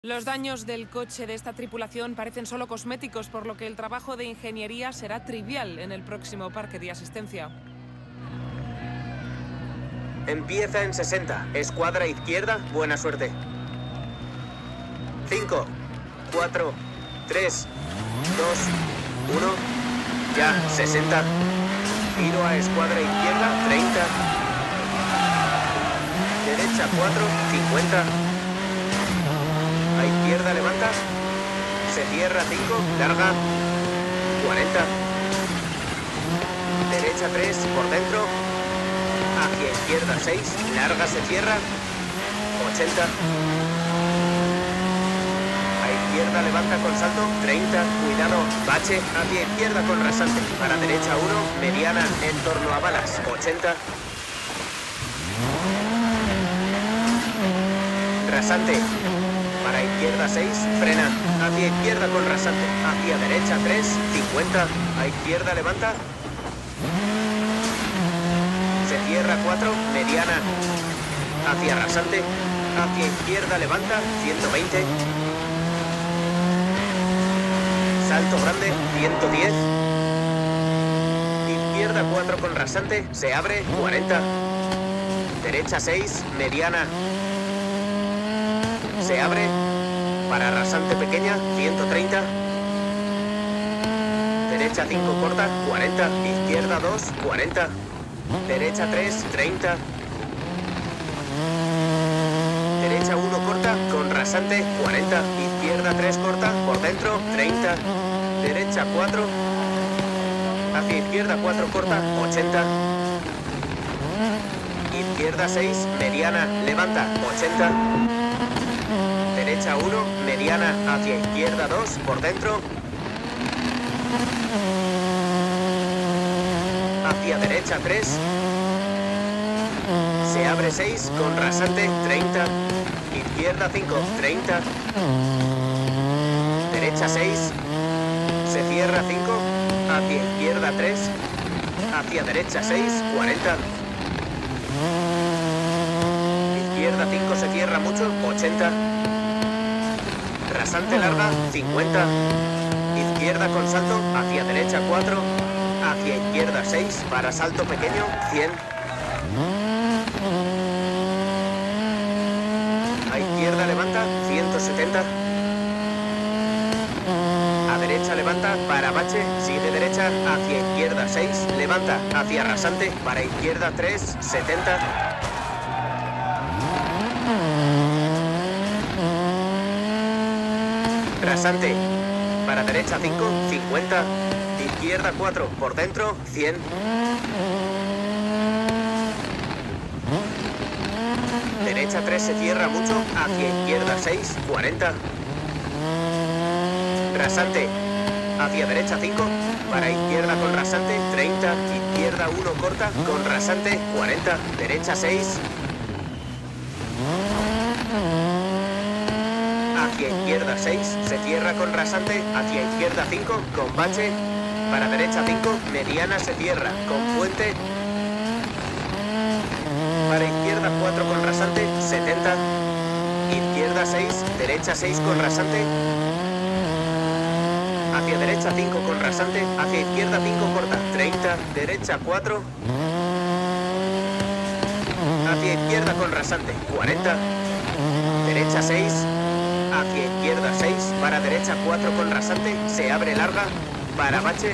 Los daños del coche de esta tripulación parecen solo cosméticos, por lo que el trabajo de ingeniería será trivial en el próximo parque de asistencia. Empieza en 60. Escuadra izquierda, buena suerte. 5, 4, 3, 2, 1. Ya, 60. Giro a escuadra izquierda, 30. Derecha 4, 50. A izquierda levanta. Se cierra 5, larga. 40. Derecha 3, por dentro. Hacia izquierda 6, larga se cierra. 80. A izquierda levanta con salto, 30. Cuidado, bache. Hacia izquierda con rasante. Para derecha 1, mediana en torno a balas. 80. Rasante. Para izquierda 6, frena. Hacia izquierda con rasante. Hacia derecha 3, 50. A izquierda levanta. Se cierra 4, mediana. Hacia rasante. Hacia izquierda levanta, 120. Salto grande, 110. Izquierda 4 con rasante. Se abre, 40. Derecha 6, mediana. Se abre. Para rasante pequeña, 130. Derecha 5 corta, 40. Izquierda 2, 40. Derecha 3, 30. Derecha 1 corta, con rasante, 40. Izquierda 3 corta, por dentro, 30. Derecha 4. Hacia izquierda 4 corta, 80. Izquierda 6, mediana, levanta, 80. Derecha 1, mediana, hacia izquierda 2, por dentro. Hacia derecha 3. Se abre 6, con rasante, 30. Izquierda 5, 30. Derecha 6. Se cierra 5. Hacia izquierda 3. Hacia derecha 6, 40. Izquierda 5 se cierra mucho, 80. Rasante larga, 50. Izquierda con salto, hacia derecha 4. Hacia izquierda 6, para salto pequeño, 100. A izquierda levanta, 170. A derecha levanta, para bache, sigue derecha, hacia izquierda 6, levanta, hacia rasante, para izquierda 3, 70. Rasante, para derecha 5, 50. Izquierda 4, por dentro, 100. Derecha 3 se cierra mucho, hacia izquierda 6, 40. Rasante, hacia derecha 5, para izquierda con rasante, 30. Izquierda 1 corta, con rasante, 40. Derecha 6. Hacia izquierda 6, se cierra con rasante, hacia izquierda 5, con bache. Para derecha 5, mediana se cierra, con puente. Para izquierda 4 con rasante, 70. Izquierda 6, derecha 6 con rasante. Hacia derecha 5 con rasante, hacia izquierda 5 corta, 30. Derecha 4. Hacia izquierda con rasante, 40. Derecha 6. Hacia izquierda 6, para derecha 4 con rasante, se abre larga. Para bache.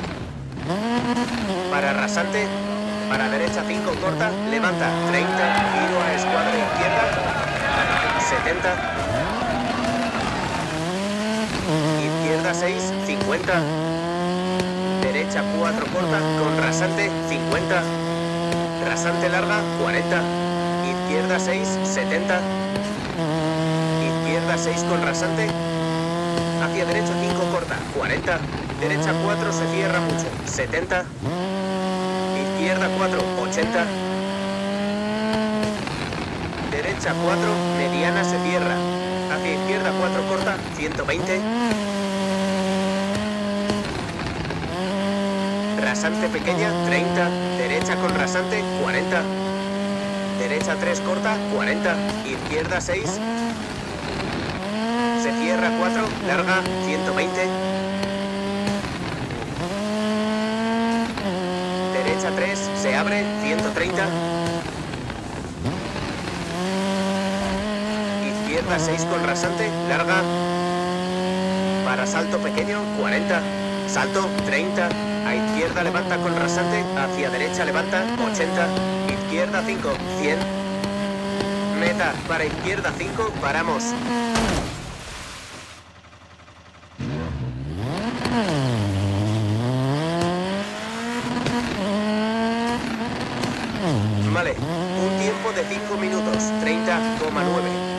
Para rasante. Para derecha 5 corta, levanta, 30. Giro a escuadra izquierda, 70. Izquierda 6, 50. Derecha 4 corta, con rasante, 50. Rasante larga, 40. Izquierda 6, 70. Izquierda 6 con rasante. Hacia derecha 5 corta, 40. Derecha 4 se cierra mucho, 70. Izquierda 4, 80. Derecha 4, mediana se cierra. Hacia izquierda 4 corta, 120. Rasante pequeña, 30. Derecha con rasante, 40. Derecha 3 corta, 40. Izquierda 6. Tierra 4, larga, 120. Derecha 3, se abre, 130. Izquierda 6 con rasante, larga. Para salto pequeño, 40. Salto, 30. A izquierda levanta con rasante, hacia derecha levanta, 80. Izquierda 5, 100. Meta, para izquierda 5, paramos. Vale, un tiempo de 5 minutos, 30,9.